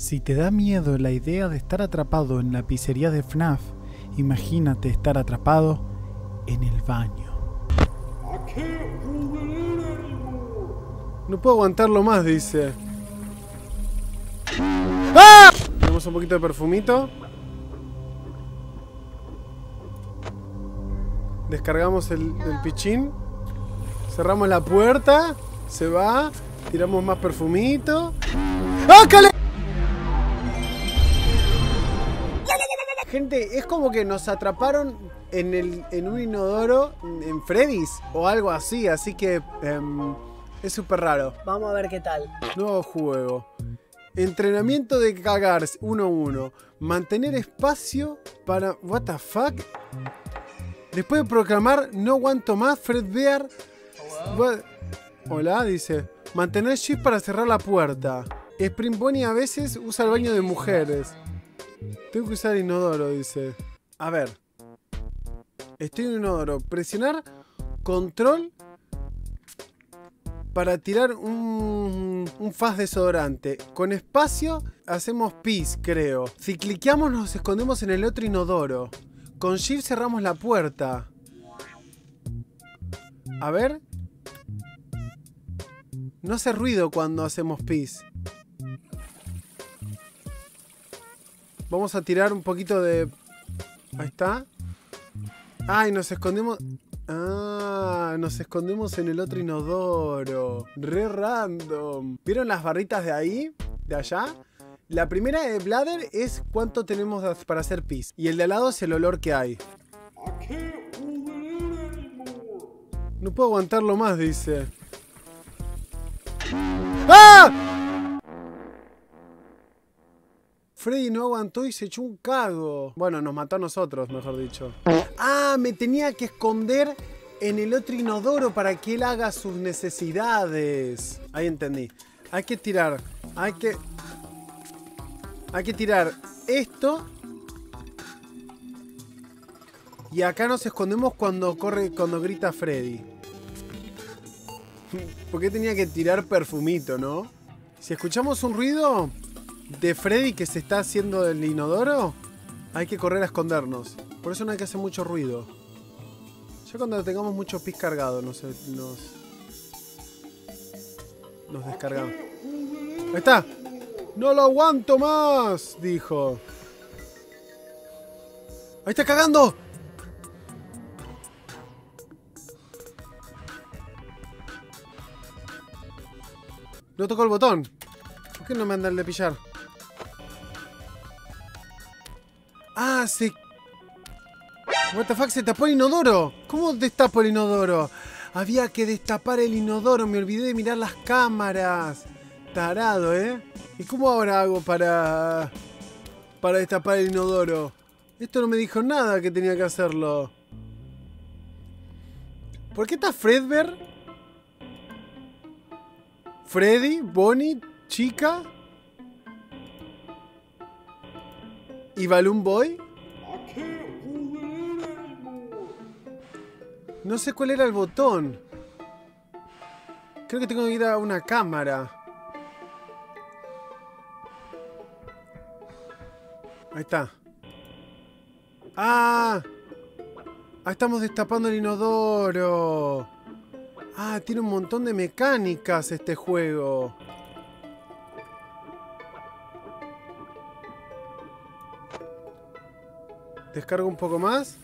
Si te da miedo la idea de estar atrapado en la pizzería de FNAF, imagínate estar atrapado en el baño. No puedo aguantarlo más, dice. ¡Ah! Tenemos un poquito de perfumito. Descargamos el pichín. Cerramos la puerta. Se va. Tiramos más perfumito. ¡Ah, cale! Gente, es como que nos atraparon en un inodoro en Freddy's o algo así. Así que es súper raro. Vamos a ver qué tal. Nuevo juego. Entrenamiento de cagar 1-1. Mantener espacio para... What the fuck? Después de proclamar no aguanto más, Fred Bear... Hola, dice. Mantener shift para cerrar la puerta. Spring Bonnie a veces usa el baño de mujeres. Tengo que usar el inodoro, dice. A ver. Estoy en un inodoro. Presionar control para tirar un faz desodorante. Con espacio hacemos pis, creo. Si cliqueamos nos escondemos en el otro inodoro. Con shift cerramos la puerta. A ver. No hace ruido cuando hacemos pis. Vamos a tirar un poquito de... Ahí está. Ay, nos escondemos... Ah, nos escondemos en el otro inodoro. Re random. ¿Vieron las barritas de ahí? De allá. La primera de Bladder es cuánto tenemos para hacer pis. Y el de al lado es el olor que hay. No puedo aguantarlo más, dice. ¡Ah! Freddy no aguantó y se echó un cago. Bueno, nos mató a nosotros, mejor dicho. Ah, me tenía que esconder en el otro inodoro para que él haga sus necesidades. Ahí entendí. Hay que tirar. Hay que tirar esto. Y acá nos escondemos cuando grita Freddy. ¿Por qué tenía que tirar perfumito, no? Si escuchamos un ruido de Freddy que se está haciendo del inodoro, hay que correr a escondernos. Por eso no hay que hacer mucho ruido. Ya cuando tengamos mucho pis cargado nos descargamos. Ahí está. No lo aguanto más, dijo. Ahí está cagando. No tocó el botón. ¿Por qué no me anda el de pillar? Ah, se... What the fuck, se tapó el inodoro. ¿Cómo destapo el inodoro? Había que destapar el inodoro. Me olvidé de mirar las cámaras. Tarado, ¿eh? ¿Y cómo ahora hago para destapar el inodoro? Esto no me dijo nada que tenía que hacerlo. ¿Por qué está Fredbear? Freddy, Bonnie, Chica y Balloon Boy. No sé cuál era el botón. Creo que tengo que ir a una cámara. Ahí está. ¡Ah! Ah, estamos destapando el inodoro. Ah, tiene un montón de mecánicas este juego. Descargo un poco más.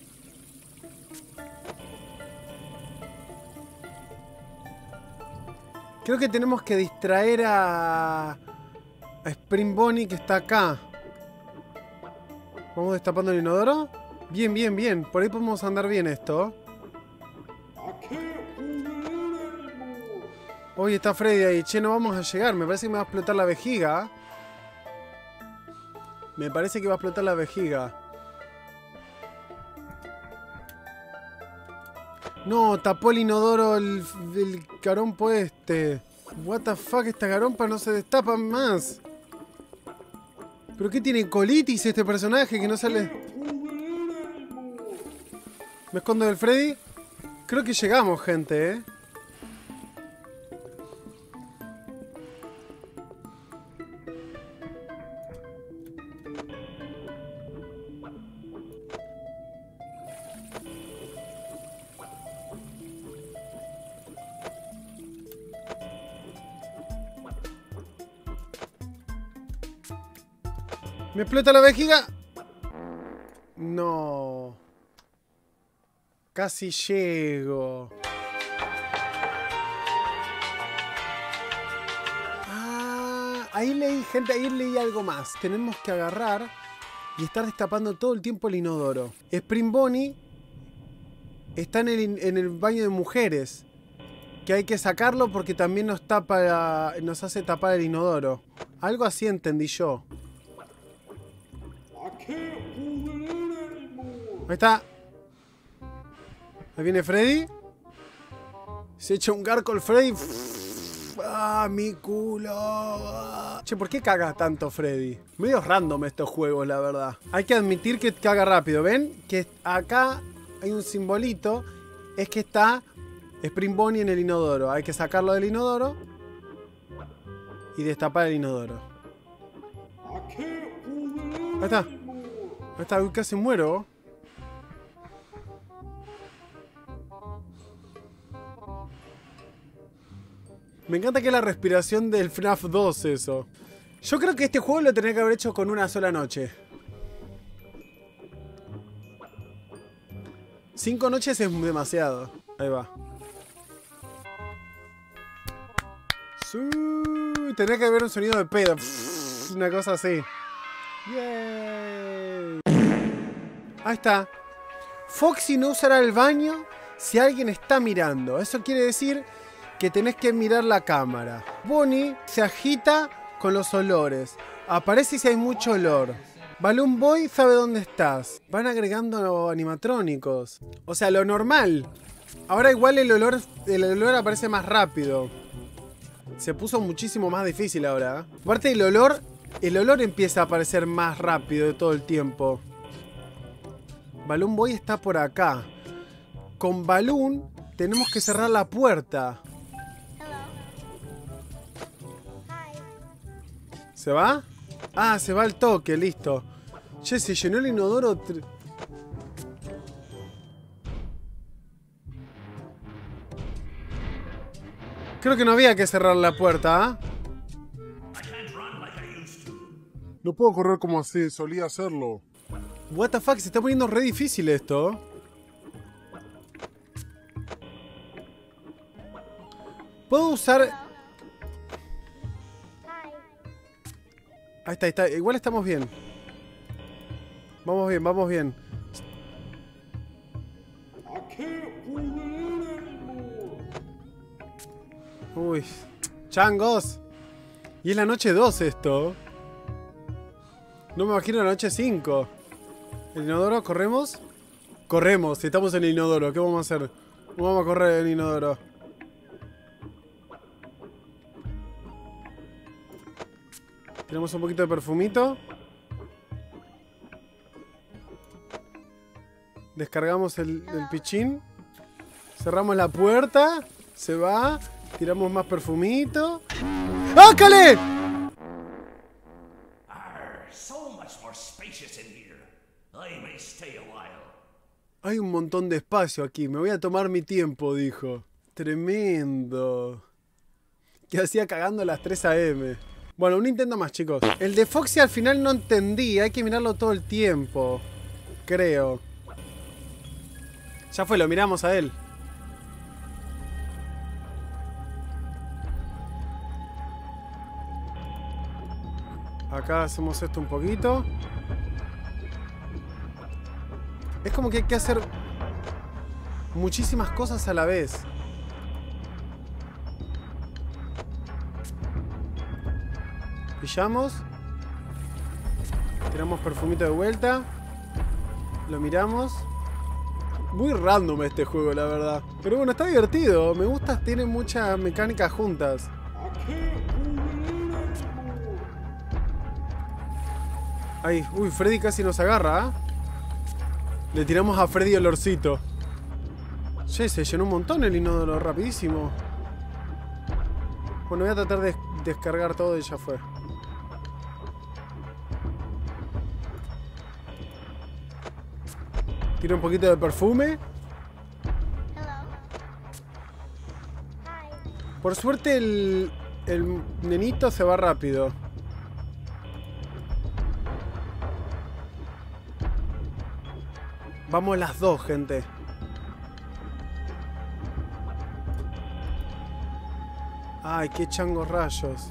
Creo que tenemos que distraer a Spring Bonnie que está acá. ¿Vamos destapando el inodoro? Bien, bien, bien. Por ahí podemos andar bien esto. Hoy está Freddy ahí. Che, no vamos a llegar. Me parece que me va a explotar la vejiga. Me parece que va a explotar la vejiga. No, tapó el inodoro el garompo este. What the fuck, esta garompa no se destapa más. ¿Pero qué tiene colitis este personaje que no sale? ¿Me escondo del Freddy? Creo que llegamos, gente, ¿eh? ¡Me explota la vejiga! No. Casi llego. Ah, ahí leí, gente, ahí leí algo más. Tenemos que agarrar y estar destapando todo el tiempo el inodoro. Spring Bonnie está en el baño de mujeres. Que hay que sacarlo porque también nos hace tapar el inodoro. Algo así entendí yo. Ahí está. Ahí viene Freddy. Se echa un garco el Freddy. ¡Ah, mi culo! Che, ¿por qué caga tanto Freddy? Medio random estos juegos, la verdad. Hay que admitir que caga rápido. ¿Ven? Que acá hay un simbolito. Es que está Spring Bonnie en el inodoro. Hay que sacarlo del inodoro y destapar el inodoro. Ahí está. Ahí está. Uy, casi muero. Me encanta que es la respiración del FNAF 2 eso. Yo creo que este juego lo tenía que haber hecho con una sola noche. 5 noches es demasiado. Ahí va. Tendría que haber un sonido de pedo. Una cosa así. Yay. Ahí está. Foxy no usará el baño si alguien está mirando. Eso quiere decir que tenés que mirar la cámara. Bonnie se agita con los olores. Aparece si hay mucho olor. Balloon Boy sabe dónde estás. Van agregando animatrónicos. O sea, lo normal. Ahora igual el olor aparece más rápido. Se puso muchísimo más difícil ahora, ¿eh? Aparte el olor empieza a aparecer más rápido de todo el tiempo. Balloon Boy está por acá. Con Balloon tenemos que cerrar la puerta. ¿Se va? Ah, se va al toque, listo. Che, se llenó el inodoro. Creo que no había que cerrar la puerta, ¿eh? No puedo correr como así, solía hacerlo. What the fuck, se está poniendo re difícil esto. Puedo usar... Ahí está, ahí está. Igual estamos bien. Vamos bien, vamos bien. Uy. Changos. Y es la noche 2 esto. No me imagino la noche 5. ¿El inodoro? ¿Corremos? Corremos, estamos en el inodoro. ¿Qué vamos a hacer? ¿Cómo vamos a correr en el inodoro? Tenemos un poquito de perfumito. Descargamos el pichín. Cerramos la puerta. Se va. Tiramos más perfumito. ¡Ácale! Hay un montón de espacio aquí. Me voy a tomar mi tiempo, dijo. Tremendo. ¿Qué hacía cagando a las 3 AM? Bueno, un intento más, chicos. El de Foxy al final no entendí. Hay que mirarlo todo el tiempo. Creo. Ya fue, lo miramos a él. Acá hacemos esto un poquito. Es como que hay que hacer muchísimas cosas a la vez. Pillamos. Tiramos perfumito de vuelta. Lo miramos. Muy random este juego, la verdad. Pero bueno, está divertido. Me gusta, tiene muchas mecánicas juntas. Ay, uy, Freddy casi nos agarra, ¿eh? Le tiramos a Freddy olorcito. Che, se llenó un montón el inodoro, rapidísimo. Bueno, voy a tratar de descargar todo y ya fue. Tiro un poquito de perfume. Por suerte el nenito se va rápido. Vamos las dos, gente. Ay, qué changos rayos.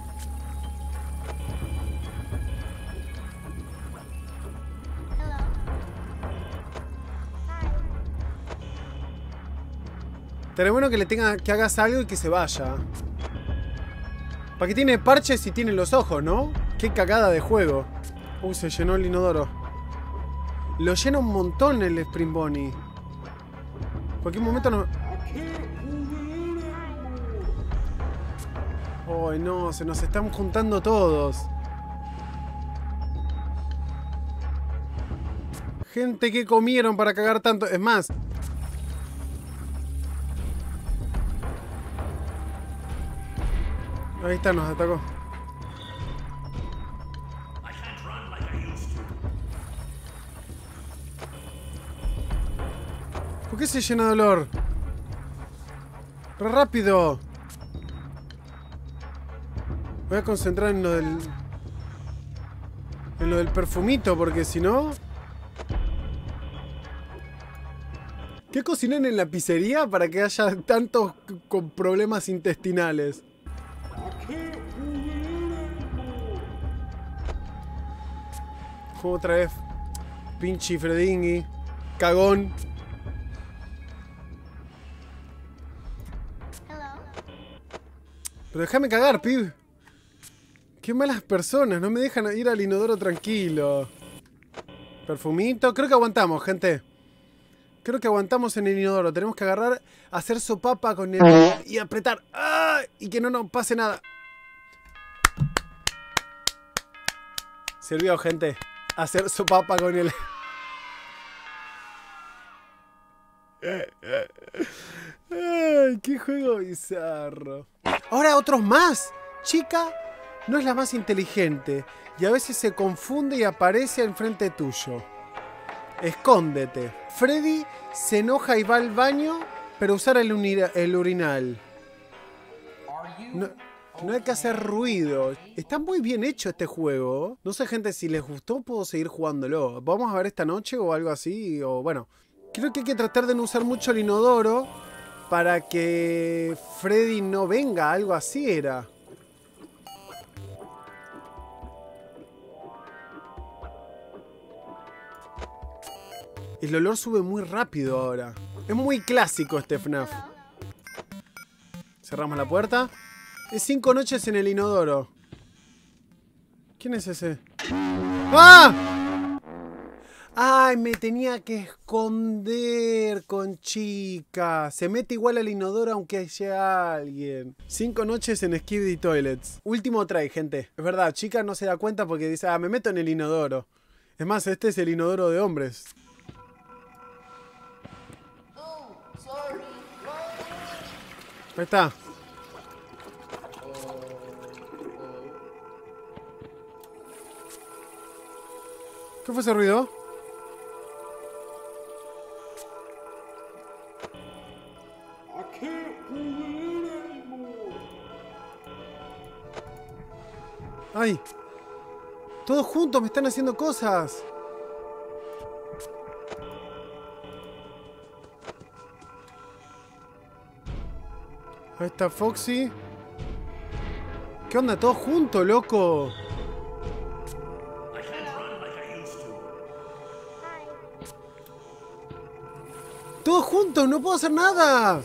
Estaría bueno que que hagas algo y que se vaya. ¿Para qué tiene parches si tiene los ojos, no? Qué cagada de juego. Se llenó el inodoro. Lo llena un montón el Spring Bonnie. En cualquier momento no... Ay, no, se nos están juntando todos. Gente, ¿qué comieron para cagar tanto? Es más... Ahí está, nos atacó. ¿Por qué se llena de olor? ¡Re rápido! Voy a concentrar en lo del... En lo del perfumito, porque si no... ¿Qué cocinan en la pizzería para que haya tantos con problemas intestinales? Otra vez. Pinche Fredingui. Cagón. Pero déjame cagar, pib. Qué malas personas. No me dejan ir al inodoro tranquilo. Perfumito. Creo que aguantamos, gente. Creo que aguantamos en el inodoro. Tenemos que agarrar, hacer sopapa con el... Y apretar. ¡Ah! Y que no nos pase nada. Sirvió, gente. Hacer sopapa con el... Ay, qué juego bizarro. Ahora otros más. Chica no es la más inteligente y a veces se confunde y aparece enfrente tuyo. Escóndete. Freddy se enoja y va al baño, pero usar el urinal. No hay que hacer ruido. Está muy bien hecho este juego. No sé, gente, si les gustó puedo seguir jugándolo. Vamos a ver esta noche o algo así. O bueno, creo que hay que tratar de no usar mucho el inodoro para que Freddy no venga. Algo así era. El olor sube muy rápido ahora. Es muy clásico este FNAF. Cerramos la puerta. Es 5 noches en el inodoro. ¿Quién es ese? ¡Ah! ¡Ay, me tenía que esconder, Conchica! Se mete igual al inodoro aunque haya alguien. 5 noches en Skibidi Toilets. Último try, gente. Es verdad, Chica no se da cuenta porque dice, me meto en el inodoro. Es más, este es el inodoro de hombres. Ahí está. ¿Qué fue ese ruido? ¡Ay! Todos juntos me están haciendo cosas. Ahí está Foxy. ¿Qué onda? Todos juntos, loco. Todos juntos, no puedo hacer nada.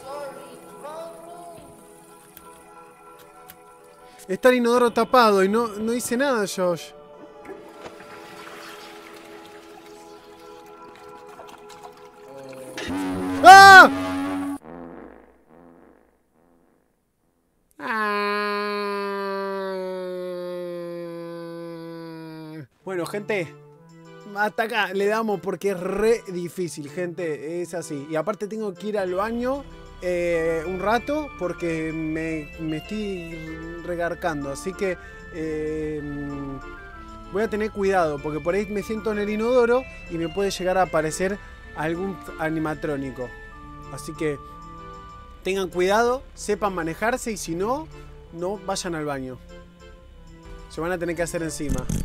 Está el inodoro tapado y no hice nada, Josh. ¡Ah! Bueno, gente, hasta acá le damos porque es re difícil, gente, es así. Y aparte tengo que ir al baño un rato porque me estoy regarcando. Así que voy a tener cuidado porque por ahí me siento en el inodoro y me puede llegar a aparecer algún animatrónico. Así que tengan cuidado, sepan manejarse y si no, no vayan al baño. Se van a tener que hacer encima.